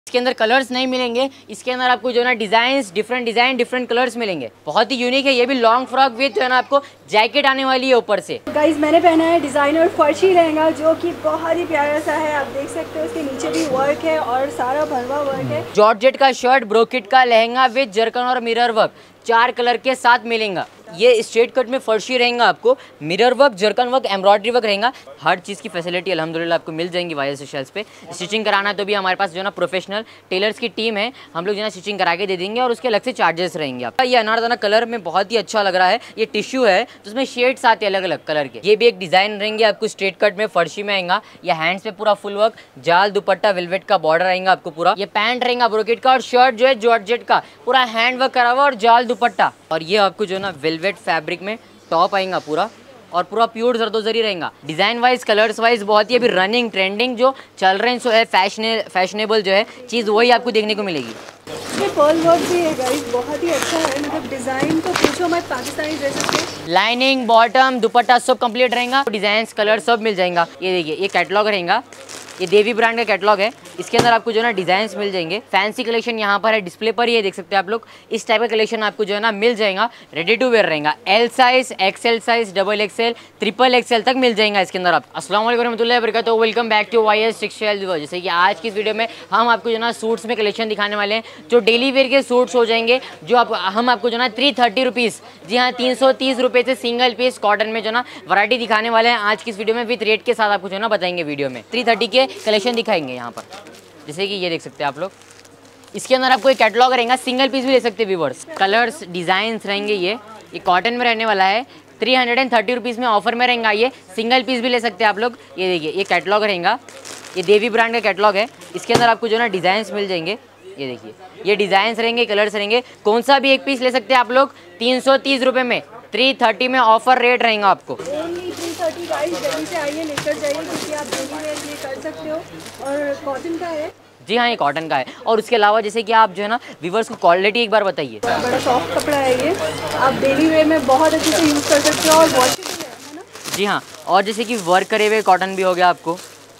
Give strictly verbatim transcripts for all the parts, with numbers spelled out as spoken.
इसके अंदर कलर्स नहीं मिलेंगे, इसके अंदर आपको जो है ना designs, different design, different colours मिलेंगे। बहुत ही यूनिक है। ये भी लॉन्ग फ्रॉक विद जो है ना आपको जैकेट आने वाली है ऊपर से। गाइस मैंने पहना है डिजाइनर फर्शी लहंगा जो कि बहुत ही प्यारा सा है। आप देख सकते हो इसके नीचे भी वर्क है और सारा भरवा वर्क है। जॉर्जेट का शर्ट, ब्रोकेट का लहंगा विद जरकन और मिरर वर्क चार कलर के साथ मिलेगा। ये स्ट्रेट कट में फर्शी रहेगा, आपको mirror work, zircon work, embroidery work रहेगा। हर चीज़ की फैसिलिटी अल्हम्दुलिल्लाह आपको मिल जाएंगी वाई एस स्टाइल्स पे। स्टिचिंग कराना है तो भी हमारे पास जो है ना प्रोफेशनल टेलर्स की टीम है, हम लोग जो है ना स्टिचिंग करा के दे देंगे और उसके अलग से चार्जेस रहेंगे आपका। ये अनारदाना कलर में बहुत ही अच्छा लग रहा है। ये टिश्यू है तो उसमें शेड्स आते हैं अलग अलग कलर के। ये भी एक डिज़ाइन रहेंगे आपको स्ट्रेट कट में फर्शी में आएगा। ये हैंड्स पे पूरा फुल वर्क, जाल दुपट्टा, वेलवेट का बॉर्डर आएगा आपको पूरा। ये पैंट रहेगा ब्रोकेट का और शर्ट जो है जॉर्जेट का पूरा हैंड वर्क करा हुआ और जाल दुपट्टा। और ये आपको जो है ना वेलवेट फैब्रिक में टॉप आएगा पूरा और पूरा प्योर जरदोजरी रहेगा। डिज़ाइन वाइज, कलर्स वाइज बहुत ही अभी रनिंग ट्रेंडिंग जो चल रहे हैं सो है फैशने फैशनेबल जो है चीज़ वही आपको देखने को मिलेगी। ये पर्ल वर्क भी है गाइस, बहुत ही अच्छा है। मतलब डिज़ाइन तो पूछो मत पाकिस्तानी ड्रेसेस के। लाइनिंग, बॉटम, दुपट्टा सब कंप्लीट रहेगा। डिज़ाइन, कलर सब मिल जाएगा। ये देखिए ये कैटलॉग रहेगा, ये देवी ब्रांड का कैटलॉग है। इसके अंदर आपको जो है ना डिजाइन्स मिल जाएंगे। फैंसी कलेक्शन यहाँ पर है डिस्प्ले पर, ये देख सकते हैं आप लोग। इस टाइप का कलेक्शन आपको जो है ना मिल जाएगा। रेडी टू वेयर रहेगा, L size, XL size, double XL, triple XL तक मिल जाएगा इसके अंदर आप। अस्सलाम वालेकुम रहमतुल्लाहि व बरकातहू। Welcome back to Y S textile. जैसे कि आज की इस वीडियो में हम आपको जो है ना सूट्स में कलेक्शन दिखाने वाले हैं, जो डेली वेयर के सूट्स हो जाएंगे, जो आप हम आपको जो है ना थ्री थर्टी रुपीज़, जी हाँ तीन सौ तीस रुपये से सिंगल पीस कॉटन में जो है ना वरायटी दिखाने वाले हैं आज की इस वीडियो में। विद रेट के साथ आपको जो है ना बताएंगे वीडियो में। थ्री थर्टी के कलेक्शन दिखाएंगे यहाँ पर। जैसे कि ये देख सकते हैं आप लोग, इसके अंदर आपको एक कैटलॉग रहेगा, सिंगल पीस भी ले सकते हैं व्यूअर्स। कलर्स, डिज़ाइंस रहेंगे। ये ये कॉटन में रहने वाला है, three hundred and thirty rupees में ऑफर में रहेगा। ये सिंगल पीस भी ले सकते हैं आप लोग। ये देखिए ये कैटलॉग रहेगा, ये देवी ब्रांड का कैटलॉग है। इसके अंदर आपको जो है ना डिज़ाइंस मिल जाएंगे। ये देखिए ये डिज़ाइंस रहेंगे, कलर्स रहेंगे। कौन सा भी एक पीस ले सकते हैं आप लोग तीन सौ तीस रुपये में। थ्री थर्टी में ऑफर रेट रहेगा आपको। ओनली थ्री थर्टी गाइस, जल्दी से आइए लेकर जाइए क्योंकि आप डेली वेयर ये कर सकते हो। और कॉटन का है, जी हाँ ये कॉटन का है। और उसके अलावा जैसे कि आप जो है ना व्यूअर्स को क्वालिटी एक बार बताइए। बड़ा सॉफ्ट कपड़ा है ये, आप डेली वेयर में बहुत अच्छे से यूज़ कर सकते हो और वॉशेबल है ना। जी हाँ, और जैसे कि वर्क करे हुए कॉटन भी हो गया आपको।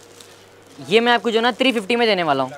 ये मैं आपको जो है ना थ्री फिफ्टी में देने वाला हूँ।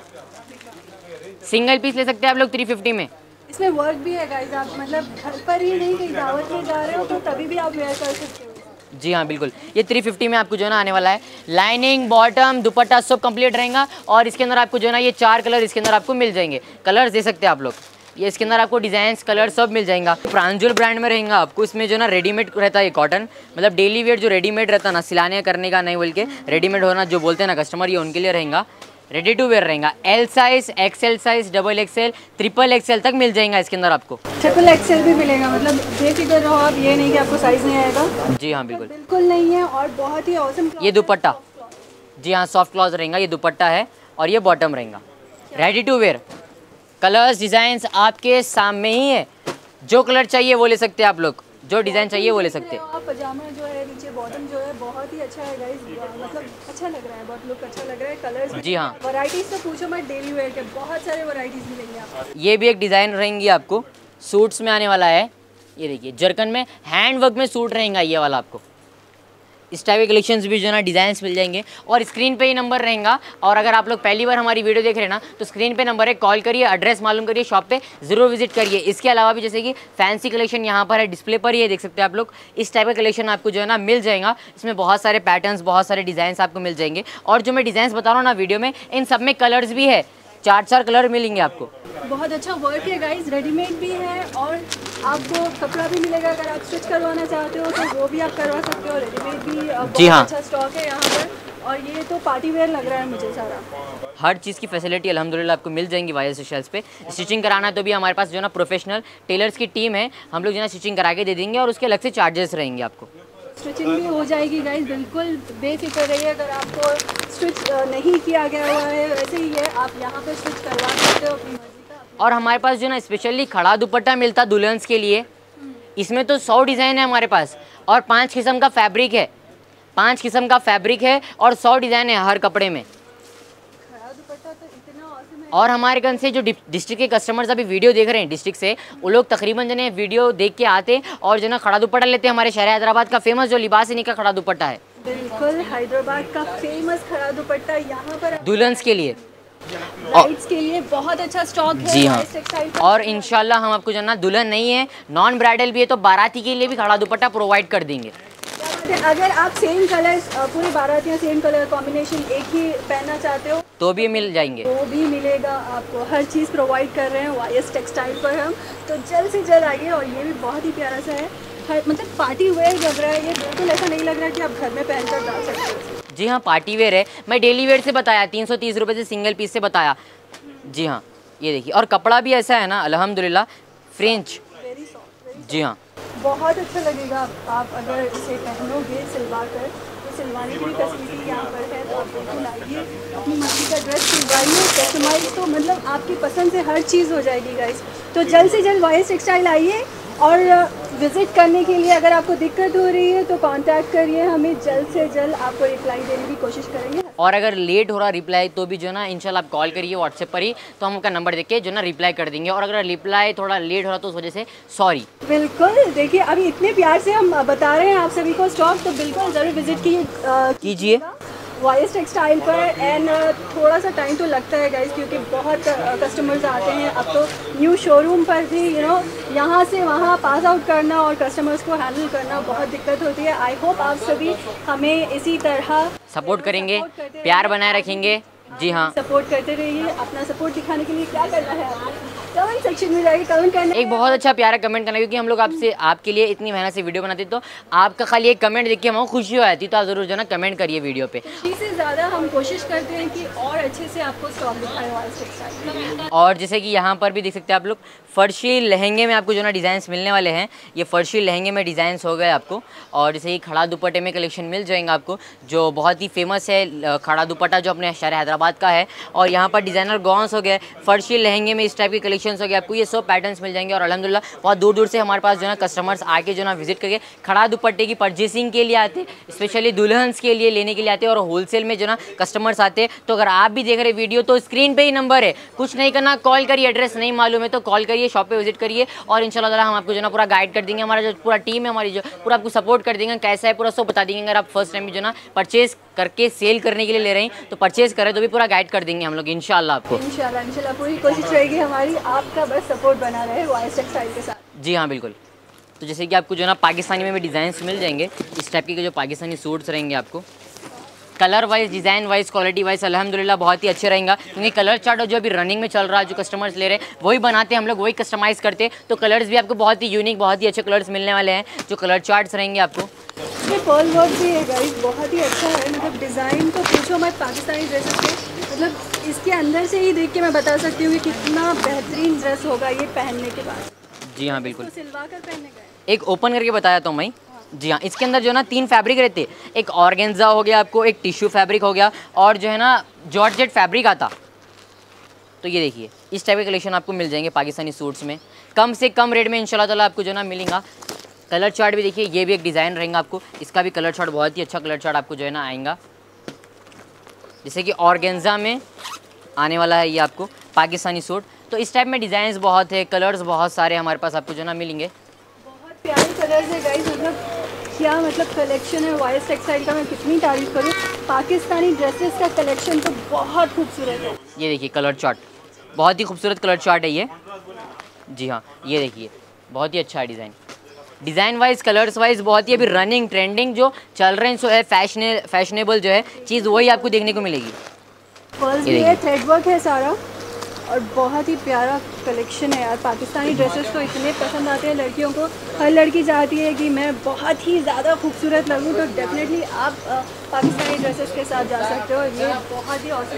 सिंगल पीस ले सकते हैं आप लोग थ्री फिफ्टी में। इसमें वर्क भी है गाइस, आप मतलब घर पर ही नहीं कहीं दावत में जा रहे हो तो तभी भी आप वेयर कर सकते हो। जी हाँ बिल्कुल, ये थ्री फिफ्टी में आपको जो है ना आने वाला है। लाइनिंग, बॉटम, दुपट्टा सब कंप्लीट रहेगा। और इसके अंदर आपको जो है ना ये चार कलर इसके अंदर आपको मिल जाएंगे। कलर्स दे सकते हैं आप लोग। ये इसके अंदर आपको डिज़ाइंस, कलर सब मिल जाएगा। प्रांजल ब्रांड में रहेगा आपको। इसमें जो ना रेडीमेड रहता है ये कॉटन, मतलब डेली वेयर जो रेडीमेड रहता है ना, सिलाने करने का नहीं बोल के रेडीमेड होना जो बोलते हैं ना कस्टमर, ये उनके लिए रहेगा। रेडी टू वेयर रहेगा। L size, XL size, double XL, triple XL तक मिल जाएगा इसके अंदर आपको। ट्रिपल एक्सएल भी मिलेगा, मतलब बेफिक्र रहो आप, ये नहीं कि आपको साइज नहीं आएगा। जी हाँ बिल्कुल, बिल्कुल नहीं है। और बहुत ही औसम ये दुपट्टा, जी हाँ सॉफ्ट क्लॉथ रहेगा। ये दुपट्टा है और ये बॉटम रहेगा। Ready to wear, colours, designs आपके सामने ही है। जो कलर चाहिए वो ले सकते हैं आप लोग, जो डिज़ाइन चाहिए वो ले सकते हैं। पजामा जो है नीचे बॉटम जो है बहुत ही अच्छा है गाइस, मतलब अच्छा लग रहा है, बहुत लुक अच्छा लग रहा है। कलर्स जी हाँ, वैरायटीज तो पूछो मत, डेली वेयर के बहुत सारे वैरायटीज मिलेंगे आपको। ये भी एक डिज़ाइन रहेंगी आपको, सूट्स में आने वाला है। ये देखिए जरकन में हैंड वर्क में सूट रहेगा ये वाला आपको। इस टाइप के कलेक्शंस भी जो है ना डिज़ाइंस मिल जाएंगे। और स्क्रीन पे ही नंबर रहेगा। और अगर आप लोग पहली बार हमारी वीडियो देख रहे हैं ना तो स्क्रीन पे नंबर है, कॉल करिए, एड्रेस मालूम करिए, शॉप पे ज़रूर विजिट करिए। इसके अलावा भी जैसे कि फैंसी कलेक्शन यहाँ पर है डिस्प्ले पर, ये देख सकते हैं आप लोग। इस टाइप का कलेक्शन आपको जो है ना मिल जाएगा। इसमें बहुत सारे पैटर्न्स, बहुत सारे डिज़ाइंस आपको मिल जाएंगे। और जो मैं डिज़ाइंस बता रहा हूँ ना वीडियो में, इन सब में कलर्स भी है, चार चार कलर मिलेंगे आपको। बहुत अच्छा वर्क है गाइस, रेडीमेड भी है और आपको कपड़ा भी मिलेगा। अगर आप स्टिच करवाना चाहते हो तो वो भी आप करवा सकते हो। रेडीमेड भी बहुत जी हाँ, अच्छा स्टॉक है यहाँ पर। और ये तो पार्टी वेयर लग रहा है मुझे सारा। हर चीज़ की फैसिलिटी अल्हम्दुलिल्लाह आपको मिल जाएंगी वाई एस स्टाइल्स पे। स्टिचिंग कराना है तो भी हमारे पास जो है ना प्रोफेशनल टेलर्स की टीम है, हम लोग जो है ना स्टिचिंग करा के दे देंगे और उसके अलग से चार्जेस रहेंगे आपको। स्टिचिंग भी हो जाएगी गाइस, बिल्कुल बेफिक्र रहिए। अगर आपको स्टिच नहीं किया गया हुआ है वैसे ही है, आप यहाँ पे स्टिच करवा सकते हो अपनी मर्जी का। और हमारे पास जो ना स्पेशली खड़ा दुपट्टा मिलता दुल्हन्स के लिए। इसमें तो सौ डिज़ाइन है हमारे पास और पांच किस्म का फैब्रिक है, पांच किस्म का फैब्रिक है और सौ डिज़ाइन है हर कपड़े में। और हमारे गन से जो डिस्ट्रिक्ट के कस्टमर्स अभी वीडियो देख रहे हैं डिस्ट्रिक्ट से, वो लोग तकरीबन जो है वीडियो देख के आते और जो ना खड़ा दुपट्टा लेते हैं। हमारे शहर हैदराबाद का फेमस जो लिबास इन्हीं का खड़ा दुपट्टा है। बिल्कुल हैदराबाद का फेमस खड़ा दुपट्टा यहाँ पर दुल्हन्स के लिए। ब्राइड्स के लिए बहुत अच्छा स्टॉक है। जी हाँ, वाइस टेक्सटाइल का। और इंशाल्लाह हम आपको जो है ना दुल्हन नहीं है, नॉन ब्राइडल भी है तो बाराती के लिए भी खड़ा दुपट्टा प्रोवाइड कर देंगे। अगर आप सेम कलर पूरी बारातियाँ सेम कलर कॉम्बिनेशन एक ही पहनना चाहते हो तो भी मिल जाएंगे, वो भी मिलेगा आपको। हर चीज़ प्रोवाइड कर रहे हैं वाइस टेक्सटाइल पर हम, तो जल्द से जल्द आइए। और ये भी बहुत ही प्यारा सा है, हर मतलब पार्टी वेयर लग रहा है ये, बिल्कुल ऐसा नहीं लग रहा है कि आप घर में पहन कर डाल सकते हो। जी हाँ पार्टी वेयर है। मैं डेली वेयर से बताया तीन सौ तीस रुपये से सिंगल पीस से बताया। जी हाँ ये देखिए, और कपड़ा भी ऐसा है ना अल्हम्दुलिल्लाह फ्रेंच। Very soft. जी हाँ बहुत अच्छा लगेगा आप अगर इसे पहनोगे सिलवा कर, तो सिलवाने की भी फैसिलिटी यहाँ पर है। तो आप बिल्कुल आइए, अपनी मर्जी का ड्रेस सिलवाइए, कस्टमाइज, तो मतलब आपकी पसंद से हर चीज़ हो जाएगी गाइस। तो जल्द से जल्द वाइस टेक्सटाइल आइए, और विज़िट करने के लिए अगर आपको दिक्कत हो रही है तो कांटेक्ट करिए हमें, जल्द से जल्द आपको रिप्लाई देने की कोशिश करेंगे। और अगर लेट हो रहा रिप्लाई तो भी जो है ना इंशाल्लाह आप कॉल करिए व्हाट्सएप पर ही, तो हम उनका नंबर देके जो है ना रिप्लाई कर देंगे। और अगर रिप्लाई थोड़ा लेट हो रहा तो उस वजह से सॉरी। बिल्कुल, देखिए अभी इतने प्यार से हम बता रहे हैं आप सभी को स्टॉक, तो बिल्कुल ज़रूर विज़िट कीजिए वाइस टेक्सटाइल पर। एंड थोड़ा सा टाइम तो लगता है गाइस, क्योंकि बहुत कस्टमर्स आते हैं। अब तो न्यू शोरूम पर भी यू नो यहाँ से वहाँ पास आउट करना और कस्टमर्स को हैंडल करना बहुत दिक्कत होती है। आई होप आप सभी हमें इसी तरह सपोर्ट करेंगे, प्यार बनाए रखेंगे। जी हाँ सपोर्ट करते रहिए। अपना सपोर्ट दिखाने के लिए क्या करना है आपको, कमेंट सेक्शन में जाके कमेंट करना, एक बहुत अच्छा प्यारा कमेंट करना, क्योंकि हम लोग आपसे आपके लिए इतनी मेहनत से वीडियो बनाते तो आपका खाली एक कमेंट देख के हमको खुशी हो जाती, तो आप जरूर जो ना कमेंट करिए वीडियो पे। खुशी से ज़्यादा हम कोशिश करते हैं कि और अच्छे से आपको स्टॉक दिखाए वाइस टेक्सटाइल। और जैसे कि यहाँ पर भी देख सकते हैं आप लोग, फर्शी लहंगे में आपको जो ना डिज़ाइंस मिलने वाले हैं। ये फर्शी लहंगे में डिज़ाइंस हो गए आपको। और जैसे कि खड़ा दुपट्टे में कलेक्शन मिल जाएंगे आपको, जो बहुत ही फेमस है खड़ा दुपट्टा, जो अपने शहर हैदराबाद का है। और यहाँ पर डिज़ाइनर गॉन्स हो गए, फर्शी लहंगे में इस टाइप के कलेक्शंस हो गए आपको। ये सब पैटर्न्स मिल जाएंगे। और अल्हम्दुलिल्लाह बहुत दूर दूर से हमारे पास जो ना कस्टमर्स आके जो ना विजिट करके खड़ा दुपट्टे की परचेसिंग के लिए आते, स्पेशली दुल्हन्स के लिए लेने के लिए आते हैं। और होलसेल में जो ना कस्टमर्स आते हैं। तो अगर आप भी देख रहे वीडियो तो स्क्रीन पे ही नंबर है, कुछ नहीं करना, कॉल करिए। एड्रेस नहीं मालूम है तो कॉल करिए, शॉप पे विजिट करिए, और इंशाल्लाह ताला हम आपको जो ना पूरा गाइड कर देंगे। हमारा जो पूरा टीम है हमारी, जो पूरा आपको सपोर्ट कर देंगे, कैसा है पूरा सब बता देंगे। अगर आप फर्स्ट टाइम जो ना परचेज करके सेल करने के लिए ले रहे हैं तो परचेज करें तो भी पूरा गाइड कर देंगे हम लोग इंशाल्लाह आपको। इंशाल्लाह इंशाल्लाह पूरी कोशिश रहेगी हमारी, आपका बस सपोर्ट बना रहे वाइस टेक्सटाइल के साथ। जी हाँ बिल्कुल। तो जैसे कि आपको जो ना पाकिस्तानी में भी डिज़ाइंस मिल जाएंगे, इस टाइप के जो पाकिस्तानी सूट्स रहेंगे आपको, colour wise, design wise, quality wise अल्हम्दुलिल्लाह बहुत ही अच्छे रहेगा। क्योंकि कलर चार्ट जो अभी रनिंग में चल रहा है, जो कस्टमर्स ले रहे हैं वही बनाते हैं हम लोग, वही कस्टमाइज़ करते हैं। तो कलर्स भी आपको बहुत ही यूनिक, बहुत ही अच्छे कलर्स मिलने वाले हैं, जो कलर चार्ट्स रहेंगे आपको। ये पर्ल वर्क भी है गाइस, बहुत ही अच्छा है। मतलब डिज़ाइन तो पूछो मत पाकिस्तानी ड्रेसेस के, मतलब इसके अंदर से ही देख के मैं बता सकती हूँ कि कितना बेहतरीन ड्रेस होगा ये पहनने के बाद। जी हाँ बिल्कुल। सिलवा कर पहनने का है। एक ओपन करके बताया तो मैं। जी हाँ, इसके अंदर जो ना तीन फैब्रिक रहते हैं, एक ऑर्गेन्जा हो गया आपको, एक टिश्यू फैब्रिक हो गया, और जो है ना जॉर्जेट फैब्रिक आता। तो ये देखिए इस टाइप के कलेक्शन आपको मिल जाएंगे पाकिस्तानी सूट्स में, कम से कम रेट में इंशाल्लाह ताला आपको जो ना मिलेगा। कलर चार्ट भी देखिए, ये भी एक डिज़ाइन रहेगा आपको, इसका भी कलर चार्ट बहुत ही अच्छा कलर चार्ट आपको जो है ना आएगा। जैसे कि ऑर्गेन्जा में आने वाला है ये आपको पाकिस्तानी सूट। तो इस टाइप में डिज़ाइंस बहुत है, कलर्स बहुत सारे हमारे पास आपको जो ना मिलेंगे। बहुत प्यारे कलर्स है गाइस, मतलब क्या मतलब कलेक्शन है वाइस टेक्सटाइल का, मैं कितनी तारीफ करूँ। पाकिस्तानी ड्रेसेस का कलेक्शन तो बहुत खूबसूरत है। ये देखिए कलर चार्ट, बहुत ही खूबसूरत कलर चार्ट है ये। जी हाँ ये देखिए बहुत ही अच्छा है design, design wise, colours wise बहुत ही अभी रनिंग ट्रेंडिंग जो चल रहे हैं सो है, फैशने फैशनेबल जो है चीज़ वही आपको देखने को मिलेगी। पर्ल्स भी है, थ्रेड वर्क है सारा, और बहुत ही प्यारा कलेक्शन है यार। पाकिस्तानी ड्रेसेस तो इतने पसंद आते हैं लड़कियों को, हर लड़की चाहती है कि मैं बहुत ही ज़्यादा खूबसूरत लगूं, तो डेफिनेटली आप पाकिस्तानी ड्रेसेस के साथ जा सकते हो। ये बहुत ही औसम।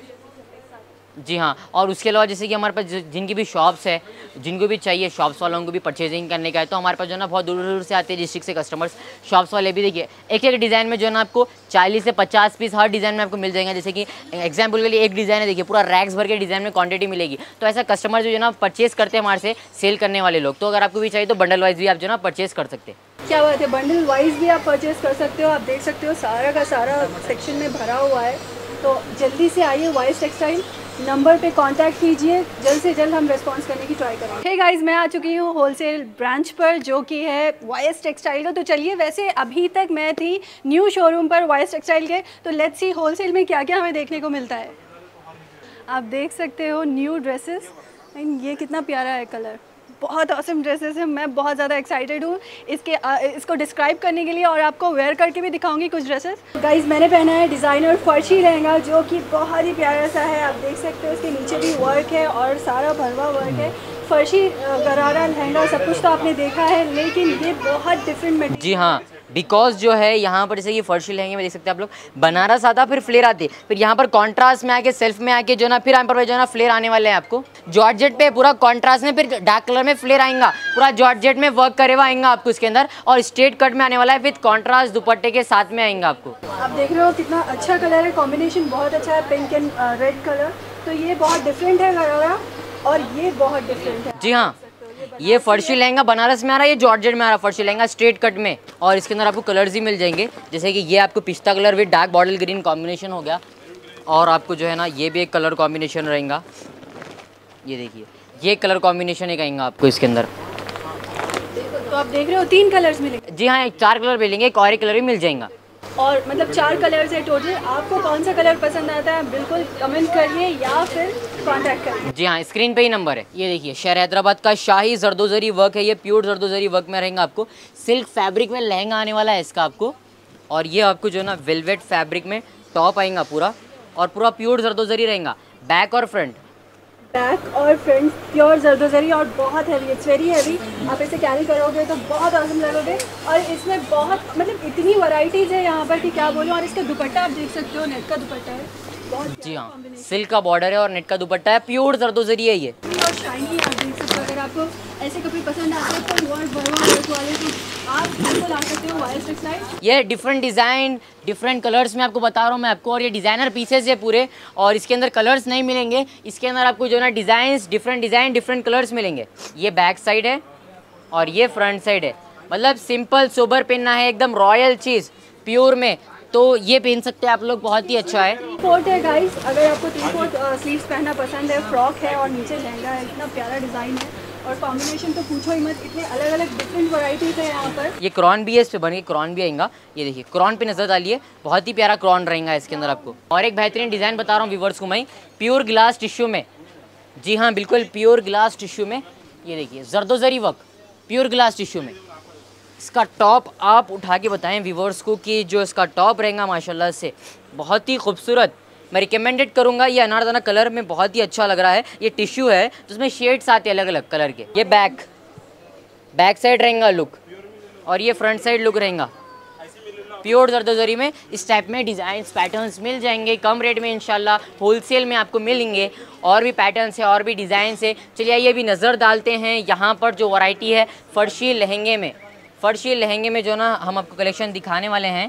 जी हाँ, और उसके अलावा जैसे कि हमारे पास जिनकी भी शॉप्स है, जिनको भी चाहिए शॉप्स वालों को भी परचेजिंग करने का है, तो हमारे पास जो है ना बहुत दूर दूर से आते हैं डिस्ट्रिक्ट से कस्टमर्स। शॉप्स वाले भी देखिए एक एक डिज़ाइन में जो है ना आपको चालीस से पचास पीस हर डिज़ाइन में आपको मिल जाएंगे। जैसे कि एग्जाम्पल के लिए एक डिज़ाइन है, देखिए पूरा रैक्स भर के डिज़ाइन में क्वांटिटी मिलेगी। तो ऐसा कस्टमर जो है ना परचेज करते हैं हमारे से, सेल करने वाले लोग। तो अगर आपको भी चाहिए तो बंडल वाइज भी आप जो है ना परचेज कर सकते हैं। क्या बात है, बंडल वाइज भी आप परचेज कर सकते हो। आप देख सकते हो सारा का सारा सेक्शन में भरा हुआ है। तो जल्दी से आइए वाइस टेक्सटाइल, नंबर पे कांटेक्ट कीजिए, जल्द से जल्द हम रिस्पांस करने की ट्राई करेंगे। हे गाइस, मैं आ चुकी हूँ होलसेल ब्रांच पर जो कि है वाइस टेक्सटाइल का। तो चलिए, वैसे अभी तक मैं थी न्यू शोरूम पर वाइस टेक्सटाइल के, तो लेट्स सी होलसेल में क्या क्या हमें देखने को मिलता है। आप देख सकते हो न्यू ड्रेसेस, एंड ये कितना प्यारा है कलर, बहुत ऑसम ड्रेसेस है। मैं बहुत ज़्यादा एक्साइटेड हूँ इसके आ, इसको डिस्क्राइब करने के लिए, और आपको वेयर करके भी दिखाऊंगी कुछ ड्रेसेस। गाइस मैंने पहना है डिज़ाइनर फर्शी लहंगा, जो कि बहुत ही प्यारा सा है। आप देख सकते हो इसके नीचे भी वर्क है और सारा भरवा वर्क है। फर्शी गरारा लहंगा सब कुछ तो आपने देखा है, लेकिन ये बहुत डिफरेंट मटेरियल। जी हाँ, बिकॉज जो है यहाँ पर जैसे ये फर्शी लहंगे में देख सकते हैं आप लोग, बनारस आता फिर फ्लेयर आते, फिर यहाँ पर कॉन्ट्रास्ट में आके सेल्फ में आके जो ना फिर यहाँ पर जो ना फ्लेयर आने वाले हैं आपको। जॉर्जेट पे पूरा कॉन्ट्रास्ट में फिर डार्क कलर में फ्लेयर आएगा, पूरा जॉर्जेट में वर्क करे हुआ आएगा आपको इसके अंदर, और स्ट्रेट कट में आने वाला है विद कॉन्ट्रास्ट दुपट्टे के साथ में आएगा आपको। आप देख रहे हो कितना अच्छा कलर है, कॉम्बिनेशन बहुत अच्छा है, पिंक एंड रेड कलर। तो ये बहुत डिफरेंट है गरारा, और ये बहुत डिफरेंट है। जी हाँ, ये फर्शी लहंगा बनारस में आ रहा है, ये जॉर्जेट में आ रहा है फर्शी लहंगा स्ट्रेट कट में, और इसके अंदर आपको कलर्स ही मिल जाएंगे। जैसे कि ये आपको पिस्ता colour with dark bottle green combination हो गया, और आपको जो है ना ये भी एक कलर कॉम्बिनेशन रहेगा। ये देखिए ये कलर कॉम्बिनेशन एक आएगा आपको इसके अंदर। तो आप देख रहे हो तीन कलर्स मिलेंगे। जी हाँ, एक चार कलर मिलेंगे, एक और एक कलर भी मिल जाएगा, और मतलब चार कलर्स है टोटल। आपको कौन सा कलर पसंद आता है बिल्कुल कमेंट करिए या फिर कांटेक्ट करिए। जी हाँ, स्क्रीन पे ही नंबर है। ये देखिए शहर हैदराबाद का शाही जरदोजरी वर्क है, ये प्योर जरदोजरी वर्क में रहेगा आपको। सिल्क फैब्रिक में लहंगा आने वाला है इसका आपको, और ये आपको जो है ना वेलवेट फैब्रिक में टॉप आएगा पूरा, और पूरा प्योर जरदोजरी रहेगा बैक और फ्रंट। बैक और फ्रंट प्योर जरदोजरी, और बहुत हैवी, इट्स वेरी हैवी। आप इसे कैरी करोगे तो बहुत आसम लगोगे, और इसमें बहुत मतलब इतनी वैरायटीज़ है यहाँ पर कि क्या बोलूँ। और इसका दुपट्टा आप देख सकते हो, नेट का दुपट्टा है, बहुत। जी हाँ, सिल्क का बॉर्डर है और नेट का दुपट्टा है, प्योर जरदोजरी है ये, और शाइनी। आप देख सकते हो, अगर आपको ऐसे कपड़े पसंद आते हैं तो वर्क भरवा वर्क वाले तो आप बिल्कुल ला सकते हो वाइस टेक्सटाइल। ये डिफरेंट डिज़ाइन डिफरेंट कलर्स में आपको बता रहा हूँ मैं आपको, और ये डिज़ाइनर पीसेस है पूरे, और इसके अंदर कलर्स नहीं मिलेंगे, इसके अंदर आपको जो ना designs different design different colours मिलेंगे। ये बैक साइड है और ये फ्रंट साइड है, मतलब सिंपल सोबर पहनना है, एकदम रॉयल चीज़ प्योर में, तो ये पहन सकते हैं आप लोग, बहुत ही अच्छा है। थ्री फोर्थ है गाइस, अगर आपको थ्री फोर्थ स्लीव्स पहनना पसंद है, फ्रॉक है और नीचे लहंगा है, इतना प्यारा डिज़ाइन है, और कॉम्बिनेशन तो पूछो ही मत, इतने अलग अलग डिफरेंट वैरायटीज़ है यहाँ पर। ये क्रॉन भी है, इस पे बन के क्रॉन भी आएगा। ये देखिए क्रॉन पे नजर डालिए, बहुत ही प्यारा क्रॉन रहेगा इसके अंदर आपको। और एक बेहतरीन डिज़ाइन बता रहा हूँ व्यूवर्स को मैं, प्योर ग्लास टिश्यू में। जी हाँ, बिल्कुल प्योर ग्लास टिश्यू में। ये देखिए जरदोजरी वर्क प्योर ग्लास टिश्यू में। इसका टॉप आप उठा के बताएं व्यूवर्स को कि जो इसका टॉप रहेगा माशाल्लाह से बहुत ही खूबसूरत, मैं रिकमेंडेड करूंगा। ये अनारदाना कलर में बहुत ही अच्छा लग रहा है, ये टिश्यू है तो उसमें शेड्स आते हैं अलग अलग कलर के। ये बैक बैक साइड रहेगा लुक, और ये फ्रंट साइड लुक रहेगा प्योर जरदोजरी में। इस टाइप में डिज़ाइंस पैटर्न्स मिल जाएंगे कम रेट में इंशाल्लाह, होलसेल में आपको मिलेंगे। और भी पैटर्न्स है और भी डिज़ाइंस है, चलिए आइए अभी नज़र डालते हैं यहाँ पर जो वैरायटी है फर्शी लहंगे में। फर्शी लहंगे में जो ना हम आपको कलेक्शन दिखाने वाले हैं।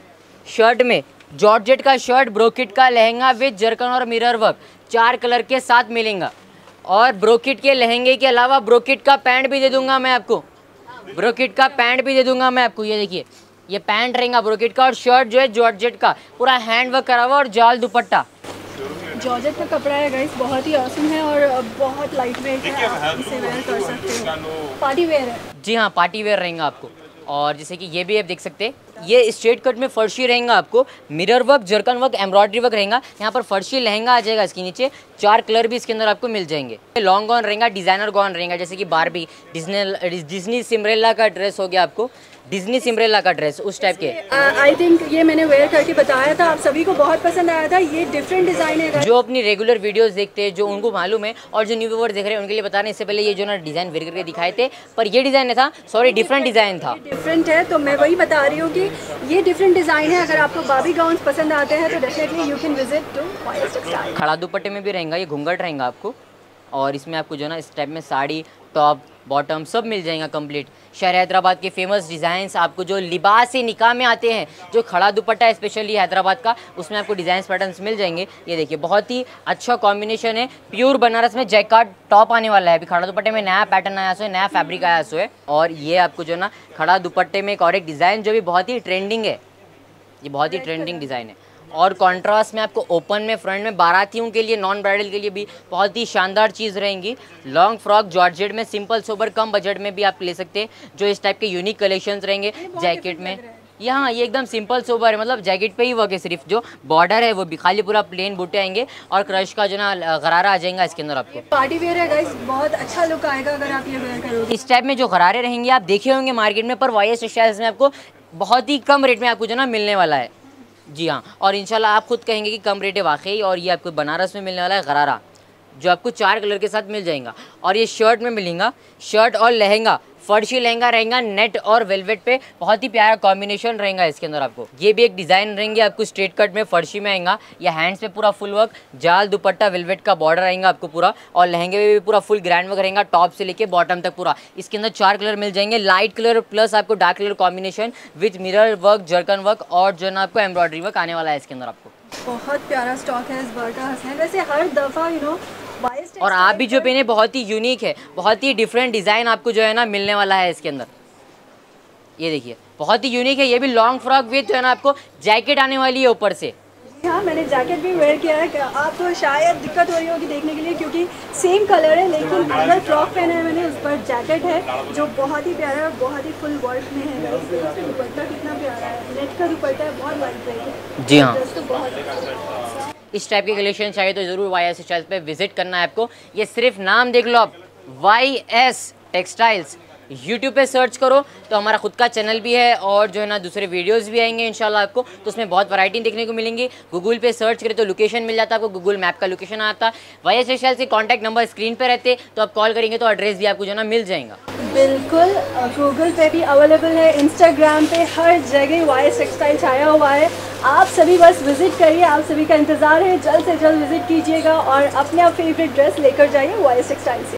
शर्ट में जॉर्जेट का शर्ट, ब्रोकेट का लहंगा विद जरकन और मिरर वर्क चार कलर के साथ मिलेगा, और ब्रोकेट के लहंगे के अलावा ब्रोकेट का पैंट भी दे दूंगा मैं आपको, ब्रोकेट का पैंट भी दे दूंगा मैं आपको। ये देखिए ये पैंट रहेगा ब्रोकेट का, और शर्ट जो है जॉर्जेट का पूरा हैंड वर्क करा हुआ और जाल दुपट्टा। जॉर्जेट का कपड़ा है गाइस, बहुत ही ऑसम है और बहुत लाइट वेट है, आप इसे वेयर कर सकते हो, पार्टी वेयर है। जी हाँ, पार्टी वेयर रहेगा आपको। और जैसे कि ये भी आप देख सकते हैं, ये स्ट्रेट कट में फर्शी रहेगा आपको, mirror work, zircon work, embroidery work रहेगा। यहाँ पर फर्शी लहंगा आ जाएगा, इसके नीचे चार कलर भी इसके अंदर आपको मिल जाएंगे। लॉन्ग गॉन रहेगा, डिज़ाइनर गॉन रहेगा, जैसे कि बारबी डिज्नी डिज्नी सिंड्रेला का ड्रेस हो गया आपको, डिज्नी सिंड्रेला का ड्रेस उस टाइप के। आई थिंक ये मैंने वेयर करके बताया था, आप सभी को बहुत पसंद आया था। ये डिफरेंट डिज़ाइन है, जो अपनी रेगुलर वीडियोस देखते हैं, जो उनको मालूम है, और जो न्यू व्यूअर देख रहे हैं उनके लिए बता रहे हैं। इससे पहले ये जो ना डिज़ाइन वेयर करके दिखाए थे, पर ये डिज़ाइन नहीं था, सॉरी डिफरेंट डिज़ाइन था, डिफरेंट है। तो मैं वही बता रही हूँ कि ये डिफरेंट डिज़ाइन है। अगर आपको बाबी गाउन्स पसंद आते हैं तो definitely you can visit to Y S textile. खड़ा दुपट्टे में भी रहेगा, ये घूंघट रहेगा आपको, और इसमें आपको जो ना इस टाइप में साड़ी, टॉप, बॉटम सब मिल जाएगा कंप्लीट। शहर हैदराबाद के फेमस डिज़ाइंस आपको जो लिबास से निकाह में आते हैं, जो खड़ा दुपट्टा है स्पेशली हैदराबाद का, उसमें आपको डिज़ाइंस पैटर्न्स मिल जाएंगे। ये देखिए बहुत ही अच्छा कॉम्बिनेशन है, प्योर बनारस में जैकार्ड टॉप आने वाला है। अभी खड़ा दुपट्टे में नया पैटर्न आया सो है, नया फैब्रिक आया सो है। और ये आपको जो ना खड़ा दुपट्टे में एक और एक डिज़ाइन जो भी बहुत ही ट्रेंडिंग है, ये बहुत ही ट्रेंडिंग डिज़ाइन है। और कॉन्ट्रास्ट में आपको ओपन में फ्रंट में बारातियों के लिए, नॉन ब्राइडल के लिए भी बहुत ही शानदार चीज़ रहेंगी। लॉन्ग फ्रॉक जॉर्जेट में सिंपल सोबर कम बजट में भी आप ले सकते हैं, जो इस टाइप के यूनिक कलेक्शंस रहेंगे। जैकेट में यहाँ ये एकदम सिंपल सोबर है, मतलब जैकेट पे ही वर्क है, सिर्फ जो बॉर्डर है वो भी खाली पूरा प्लेन बूटे आएंगे और क्रश का जो ना गरारा आ जाएगा इसके अंदर आपको। पार्टी वेयर है गाइस, बहुत अच्छा लुक आएगा अगर आप ये वेयर करोगे। इस टाइप में जो गरारे रहेंगे आप देखे होंगे मार्केट में, पर वाई एस टेक्सटाइल्स में आपको बहुत ही कम रेट में आपको जो ना मिलने वाला है। जी हाँ, और इंशाल्लाह आप खुद कहेंगे कि कम रेट है वाकई। और ये आपको बनारस में मिलने वाला है गरारा, जो आपको चार कलर के साथ मिल जाएगा। और ये शर्ट में मिलेगा, शर्ट और लहंगा, फर्शी लहंगा रहेगा नेट और वेलवेट पे, बहुत ही प्यारा कॉम्बिनेशन रहेगा इसके अंदर आपको। ये भी एक डिज़ाइन रहेंगे आपको स्ट्रेट कट में, फर्शी में आएगा। या हैंड्स पे पूरा फुल वर्क, जाल दुपट्टा वेलवेट का बॉर्डर आएगा आपको पूरा, और लहंगे में भी पूरा फुल ग्रैंड वर्क रहेगा, टॉप से लेके बॉटम तक पूरा। इसके अंदर चार कलर मिल जाएंगे, लाइट कलर प्लस आपको dark colour combination with mirror work, zircon work और जो ना आपको एम्ब्रॉयडरी वर्क आने वाला है इसके अंदर आपको। बहुत प्यारा स्टॉक है इस बार का हसन। वैसे हर दफ़ा यू नो और आप भी जो पहने बहुत ही यूनिक है, बहुत ही डिफरेंट डिज़ाइन आपको जो है ना मिलने वाला है इसके अंदर। ये देखिए बहुत ही यूनिक है, ये भी लॉन्ग फ्रॉक विथ जो है ना आपको जैकेट आने वाली है ऊपर से। हाँ, मैंने जैकेट भी वेयर किया है। आपको शायद दिक्कत हो रही होगी देखने के लिए क्योंकि सेम कलर है, लेकिन अगर फ्रॉक पहना है मैंने, उस पर जैकेट है जो बहुत ही प्यारा है, बहुत ही फुल वर्क में है। दुपट्टा कितना प्यारा है, नेट का दुपट्टा है, बहुत लाइट वेट है। जी हाँ, तो बहुत इस टाइप के कलेक्शन चाहिए तो ज़रूर वाई एस टेक्सटाइल्स पे विजिट करना है आपको। ये सिर्फ नाम देख लो आप, वाई एस टेक्सटाइल्स, यूट्यूब पे सर्च करो तो हमारा खुद का चैनल भी है और जो है ना दूसरे वीडियोस भी आएंगे इंशाल्लाह आपको, तो उसमें बहुत वैरायटी देखने को मिलेंगी। गूगल पे सर्च करें तो लोकेशन मिल जाता है आपको, गूगल मैप का लोकेशन आता। वाई एस टेक्सटाइल्स के कॉन्टैक्ट नंबर स्क्रीन पे रहते, तो आप कॉल करेंगे तो एड्रेस भी आपको जो है ना मिल जाएगा। बिल्कुल, गूगल पे भी अवेलेबल है, इंस्टाग्राम पे, हर जगह वाई एस टेक्सटाइल्स आया हुआ है। आप सभी बस विजिट करिए, आप सभी का इंतज़ार है, जल्द से जल्द विजिट कीजिएगा और अपने आप फेवरेट ड्रेस लेकर जाइए वाई एस टेक्सटाइल्स से।